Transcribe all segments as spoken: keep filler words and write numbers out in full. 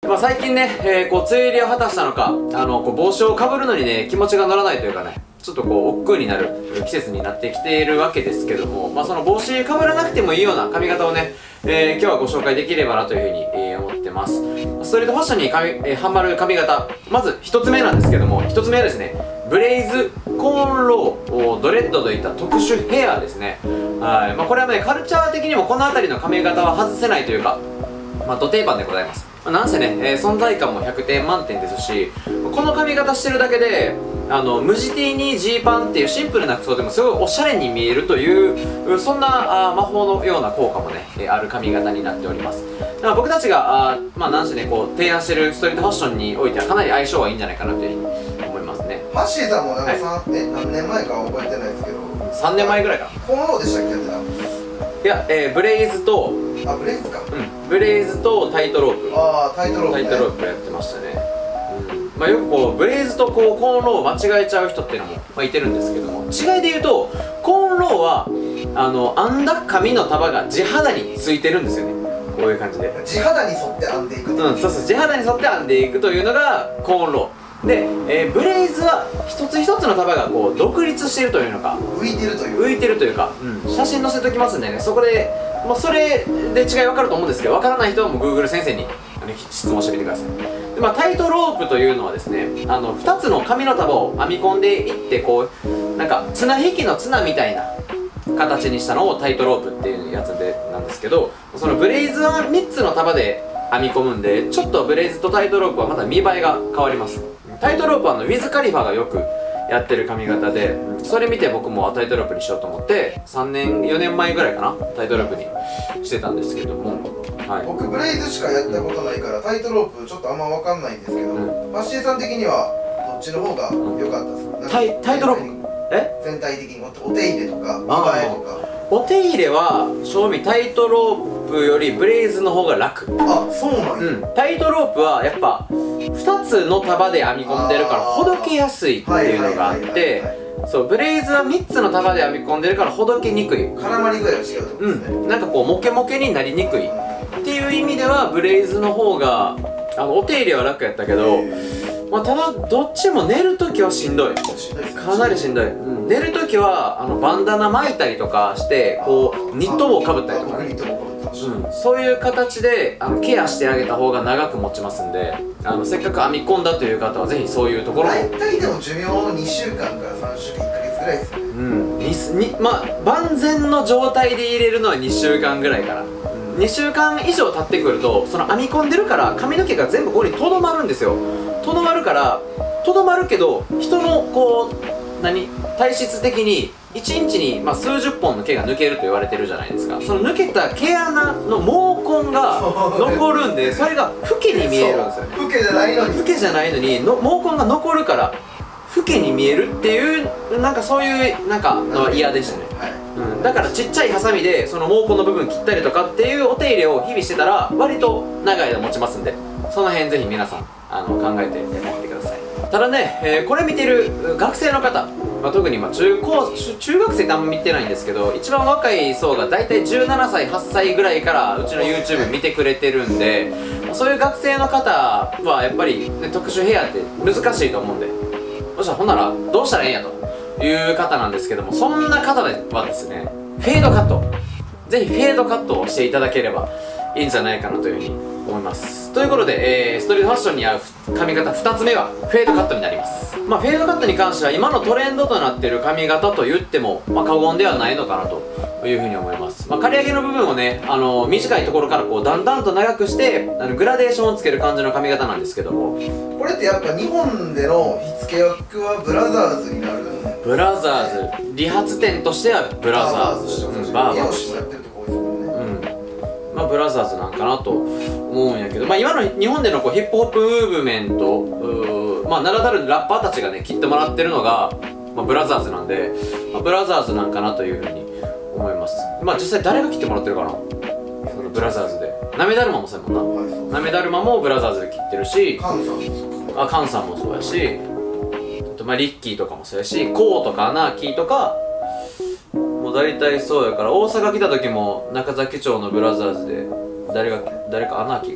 まあ、最近ね、えー、こう梅雨入りを果たしたのか、あのこう帽子をかぶるのにね気持ちが乗らないというかね、ちょっとこう億劫になる季節になってきているわけですけども、まあ、その帽子かぶらなくてもいいような髪型をね、えー、今日はご紹介できればなというふうに、えー、思ってます。ストリートファッションに髪、えー、はまる髪型、まずひとつめなんですけども、ひとつめはですね、ブレイズコーンロードレッドといった特殊ヘアですね。はい、まあ、これはねカルチャー的にもこの辺りの髪型は外せないというか、まあ、ド定番でございます。まあ、なんせね、えー、存在感もひゃくてん満点ですし、この髪型してるだけであの無地 T にジーパンっていうシンプルな服装でもすごいおしゃれに見えるというそんなあ魔法のような効果もね、えー、ある髪型になっております。だから僕たちがあまあなんせねこう提案してるストリートファッションにおいてはかなり相性がいいんじゃないかなというふうに思いますね。 マッシーさんもなんかさ、 はい、 え何年前かは覚えてないですけどさんねんまえぐらいかな。 コーンローでしたっけ、やってた。 いや、えー、ブレイズとあ、ブレイズか。 うんブレイズとタイトロープ。 ああ、タイトロープ、ね、 タイトロープやってましたね。まあ、よくこうブレイズとこうコーンローを間違えちゃう人っていうのも、まあ、いてるんですけども、違いで言うとコーンローはあの編んだ髪の束が地肌についてるんですよね。こういう感じで地肌に沿って編んでいく。 うん、そうそう、地肌に沿って編んでいくというのがコーンローで、えー、ブレイズは一つ一つの束がこう独立しているというのか浮いてるという浮いてるというか、うん、写真載せときますんでね、そこで、まあ、それで違い分かると思うんですけど、分からない人はもう Google 先生に質問してみてください。で、まあ、タイトロープというのはですね、あのふたつの紙の束を編み込んでいってこうなんか綱引きの綱みたいな形にしたのをタイトロープっていうやつでなんですけど、そのブレイズはみっつの束で編み込むんで、ちょっとブレイズとタイトロープはまた見栄えが変わります。タイトロープはあのウィズ・カリファがよくやってる髪型で、それ見て僕もタイトロープにしようと思ってさんねんよねんまえぐらいかな、タイトロープにしてたんですけども、はい、 僕ブレイズしかやったことないからタイトロープちょっとあんま分かんないんですけど、 うん、 マッシーさん的にはどっちの方が良かったですか？ タイ、タイトロープえ全体的にお手入れとか見栄えとか。 お手入れは正味タイトロープよりブレイズの方が楽。 あ、そうなんや、 うん、タイトロープはやっぱふたつの束で編み込んでるからほどけやすいっていうのがあって、そうブレイズはみっつの束で編み込んでるからほどけにくい、 絡まり具合が違うってことですね。 うん、なんかこうモケモケになりにくいっていう意味ではブレイズの方があのお手入れは楽やったけど、まあ、ただどっちも寝るときはしんどい、かなりしんどい、うん、寝るときはあのバンダナ巻いたりとかしてこうニット帽かぶったりとかね、うん、そういう形であのケアしてあげた方が長く持ちますんで、あのせっかく編み込んだという方はぜひそういうところも大体でも寿命にしゅうかんからさんしゅうかんいっかげつぐらいですよね。 うんににまあ万全の状態で入れるのはにしゅうかんぐらいから、うん、にしゅうかん以上経ってくるとその編み込んでるから髪の毛が全部ここにとどまるんですよ。とどまるからとどまるけど人のこう何体質的にいちにちに、まあ、数十本の毛が抜けると言われてるじゃないですか。その抜けた毛穴の毛根が残るんで、それがフケに見えるんですよね。 フケじゃないのにフケじゃないのにの毛根が残るからフケに見えるっていうなんかそういうなんかのは嫌でしたね、はい、うん、だからちっちゃいハサミでその毛根の部分切ったりとかっていうお手入れを日々してたら割と長い間持ちますんで、その辺ぜひ皆さんあの考えてやってみてください。ただね、えー、これ見てる学生の方、まあ、特にまあ 中, 高中学生ってあんま見てないんですけど、一番若い層が大体じゅうななさいはっさいぐらいからうちの YouTube 見てくれてるんで、そういう学生の方はやっぱり、ね、特殊ヘアって難しいと思うんで、そしたらほんならどうしたらええんやという方なんですけども、そんな方はですねフェードカット、ぜひフェードカットをしていただければいいんじゃないかなというふうに思います。ということで、えー、ストリートファッションに合う髪型ふたつめはフェードカットになります。まあ、フェードカットに関しては今のトレンドとなっている髪型と言っても、まあ、過言ではないのかなというふうに思います。まあ、刈り上げの部分をね、あのー、短いところからこうだんだんと長くしてあのグラデーションをつける感じの髪型なんですけども、 これってやっぱ日本での火付け役はブラザーズになる。 ブラザーズ理髪店としてはブラザーズ、うん、バーバーとして、まあ、ブラザーズなんかなと思うんやけど、まあ、今の日本でのこうヒップホップムーブメント、まあ、名だたるラッパーたちがね切ってもらってるのが、まあ、ブラザーズなんで、まあ、ブラザーズなんかなというふうに思います。まあ実際誰が切ってもらってるかな、そのブラザーズで。なめだるまもそうやもんな、なめだるまもブラザーズで切ってるし、 カンさんもそうあカンさんもそうやし、あとまあリッキーとかもそうやし、コウとかアナーキーとかもう大体そうやから、大阪来た時も中崎町のブラザーズで誰が誰かアナーキーか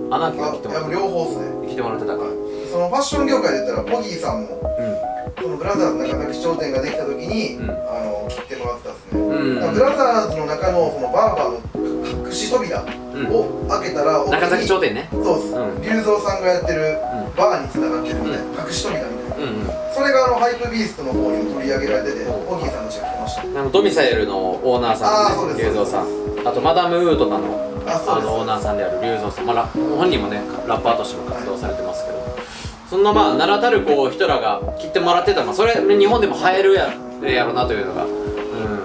アナーキーが切ってもらってた。 両方っすね。 切ってもらってたから。 そのファッション業界で言ったらポギーさんも、うん、そのブラザーズ中崎商店ができた時に、うん、あの切ってもらってたっすね。うん、ブラザーズの中のそのバーバーの隠し扉を開けたら、うん、 中崎商店ね。 そうっす。龍造さんがやってるバーに繋がってるみたいな、隠し扉みたいな。うんうん、それがあのハイプビーストの方にも取り上げられてて、ポギーさんたちが来てました。 あのドミサイルのオーナーさんね、龍造さん。あとマダムウーとかのあのオーナーさんである龍造さん、まあ、本人もねラッパーとしても活動されてますけど、はい、そんなまあ名だたるこう人らが切ってもらってた、まあ、それ日本でも映えるややろなというのが、うん、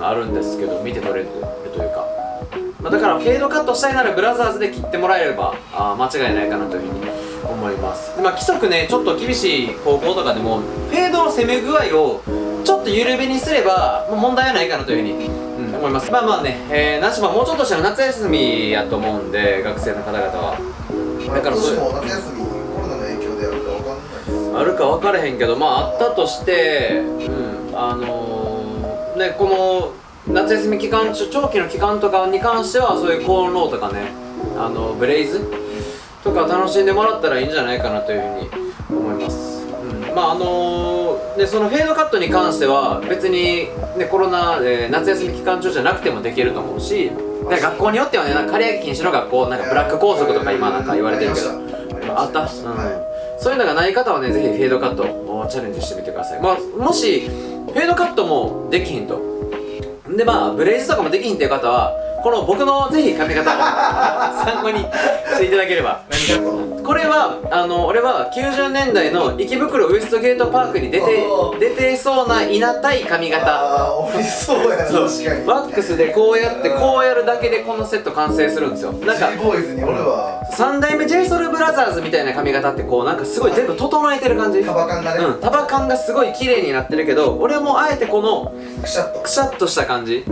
あるんですけど、見て取れるというか、まあ、だからフェードカットしたいならブラザーズで切ってもらえればあ間違いないかなというふうに思います。で、まあ、規則ねちょっと厳しい高校とかでもフェードの攻め具合をちょっと緩めにすればもう問題はないかなというふうに、うん、思います。まあまあね、えー、なしまもうちょっとしたら夏休みやと思うんで、学生の方々はだからそういうも夏休みコロナの影響であるか分かんないです。 あるか分からへんけど、まああったとして、うん、あのー、ねこの夏休み期間中長期の期間とかに関してはそういうコーンローとかね、あのブレイズとか楽しんでもらったらいいんじゃないかなというふうに思います。うん、まああのー、でそのフェードカットに関しては別に、ね、コロナで夏休み期間中じゃなくてもできると思うし、学校によってはね、なんか刈り上げ禁止の学校なんかブラック校則とか今なんか言われてるけど、あった、うん、そういうのがない方はねぜひフェードカットをチャレンジしてみてください。まあ、もしフェードカットもできひんとで、まあブレイズとかもできひんっていう方はこの僕のぜひ髪型を参考にしていただければ。これはあの俺はきゅうじゅうねんだいの池袋ウエストゲートパークに出て出てそうないなたい髪型。 ああ、おいしそうやな。確かにワックスでこうやってこうやるだけでこのセット完成するんですよ。なんか G ボーイズに俺はさんだいめ ジェイソウルブラザーズみたいな髪型ってこうなんかすごい全部整えてる感じ。 束感がね、 うん、束感がすごい綺麗になってるけど、俺はもうあえてこのくしゃっとくしゃっとした感じ、うん、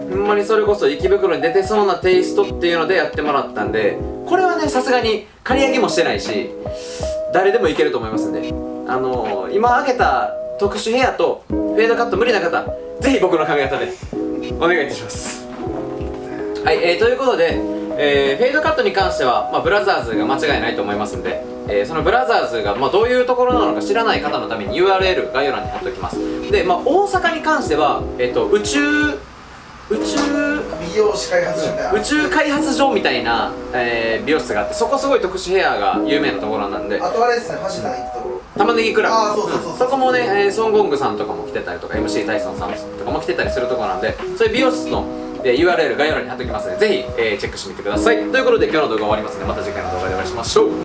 ほんまにそれこそ池袋に出てそうなテイストっていうのでやってもらったんで、これはねさすがに刈り上げもしてないし誰でもいけると思いますんで、あのー、今挙げた特殊ヘアとフェードカット無理な方ぜひ僕の髪型でお願いいたします。はい、えー、ということで、えー、フェードカットに関しては、まあ、ブラザーズが間違いないと思いますんで、えー、そのブラザーズが、まあ、どういうところなのか知らない方のために ユーアールエル 概要欄に貼っておきます。で、まあ、大阪に関しては、えー、と宇宙宇宙美容師開発所みたいな宇宙開発所みたいな、えー、美容室があって、そこすごい特殊ヘアが有名なところなんで、 あとあれですね、橋田に行ったところ玉ねぎクラブ、 あそうそうそう、 うん、そこもね、えー、ソン・ゴングさんとかも来てたりとか エムシー タイソンさんとかも来てたりするところなんで、そういう美容室の、えー、ユーアールエル 概要欄に貼っておきますのでぜひ、えー、チェックしてみてください。ということで今日の動画終わりますので、また次回の動画でお会いしましょう。